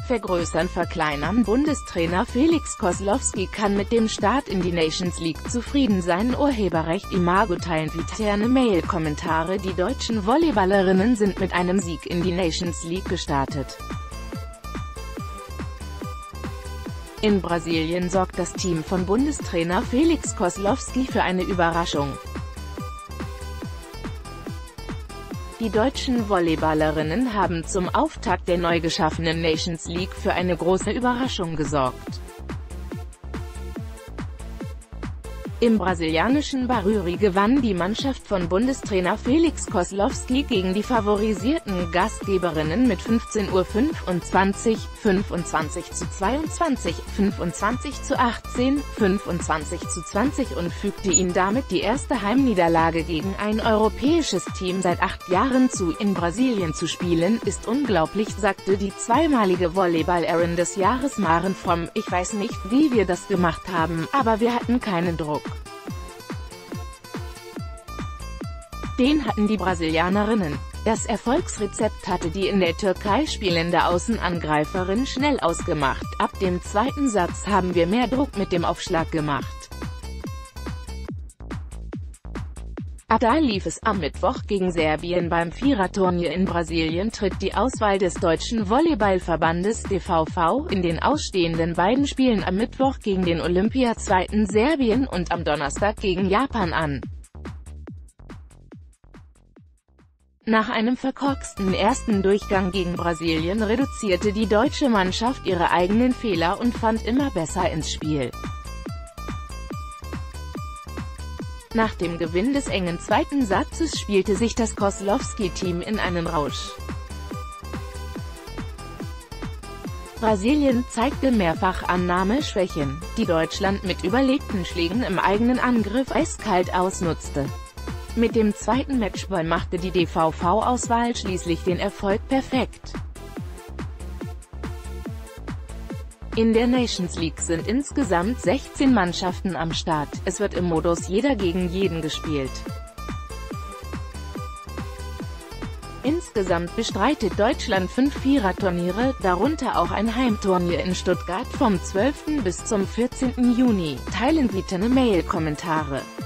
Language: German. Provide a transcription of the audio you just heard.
Vergrößern verkleinern. Bundestrainer Felix Koslowski kann mit dem Start in die Nations League zufrieden sein. Urheberrecht Imago teilen interne Mail-Kommentare. Die deutschen Volleyballerinnen sind mit einem Sieg in die Nations League gestartet. In Brasilien sorgt das Team von Bundestrainer Felix Koslowski für eine Überraschung. Die deutschen Volleyballerinnen haben zum Auftakt der neu geschaffenen Nations League für eine große Überraschung gesorgt. Im brasilianischen Barueri gewann die Mannschaft von Bundestrainer Felix Koslowski gegen die favorisierten Gastgeberinnen mit 15:25, 25:22, 25:18, 25:20 und fügte ihnen damit die erste Heimniederlage gegen ein europäisches Team seit 8 Jahren zu. In Brasilien zu spielen, ist unglaublich, sagte die zweimalige Volleyballerin des Jahres Maren Fromm. Ich weiß nicht, wie wir das gemacht haben, aber wir hatten keinen Druck. Den hatten die Brasilianerinnen. Das Erfolgsrezept hatte die in der Türkei spielende Außenangreiferin schnell ausgemacht. Ab dem zweiten Satz haben wir mehr Druck mit dem Aufschlag gemacht. Ab da lief es. Am Mittwoch gegen Serbien beim Viererturnier in Brasilien tritt die Auswahl des Deutschen Volleyballverbandes DVV in den ausstehenden beiden Spielen am Mittwoch gegen den Olympiazweiten Serbien und am Donnerstag gegen Japan an. Nach einem verkorksten ersten Durchgang gegen Brasilien reduzierte die deutsche Mannschaft ihre eigenen Fehler und fand immer besser ins Spiel. Nach dem Gewinn des engen zweiten Satzes spielte sich das Koslowski-Team in einen Rausch. Brasilien zeigte mehrfach Annahmeschwächen, die Deutschland mit überlegten Schlägen im eigenen Angriff eiskalt ausnutzte. Mit dem zweiten Matchball machte die DVV-Auswahl schließlich den Erfolg perfekt. In der Nations League sind insgesamt 16 Mannschaften am Start. Es wird im Modus Jeder gegen jeden gespielt. Insgesamt bestreitet Deutschland 5 Viererturniere, darunter auch ein Heimturnier in Stuttgart vom 12. bis zum 14. Juni. Teilen bitte eine Mail-Kommentare.